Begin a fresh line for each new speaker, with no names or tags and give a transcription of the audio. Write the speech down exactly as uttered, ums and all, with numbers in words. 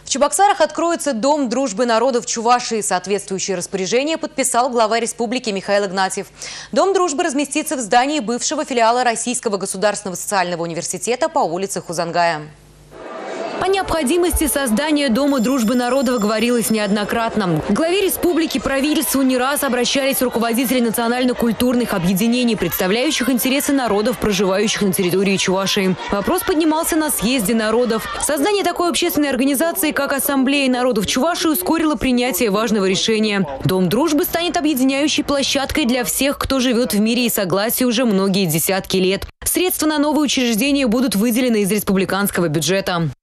В Чебоксарах откроется Дом дружбы народов Чувашии. Соответствующее распоряжение подписал глава республики Михаил Игнатьев. Дом дружбы разместится в здании бывшего филиала Российского государственного социального университета по улице Хузангая.
О необходимости создания Дома дружбы народов говорилось неоднократно. К главе республики, правительству не раз обращались руководители национально-культурных объединений, представляющих интересы народов, проживающих на территории Чувашии. Вопрос поднимался на съезде народов. Создание такой общественной организации, как Ассамблея народов Чувашии, ускорило принятие важного решения. Дом дружбы станет объединяющей площадкой для всех, кто живет в мире и согласии уже многие десятки лет. Средства на новые учреждения будут выделены из республиканского бюджета.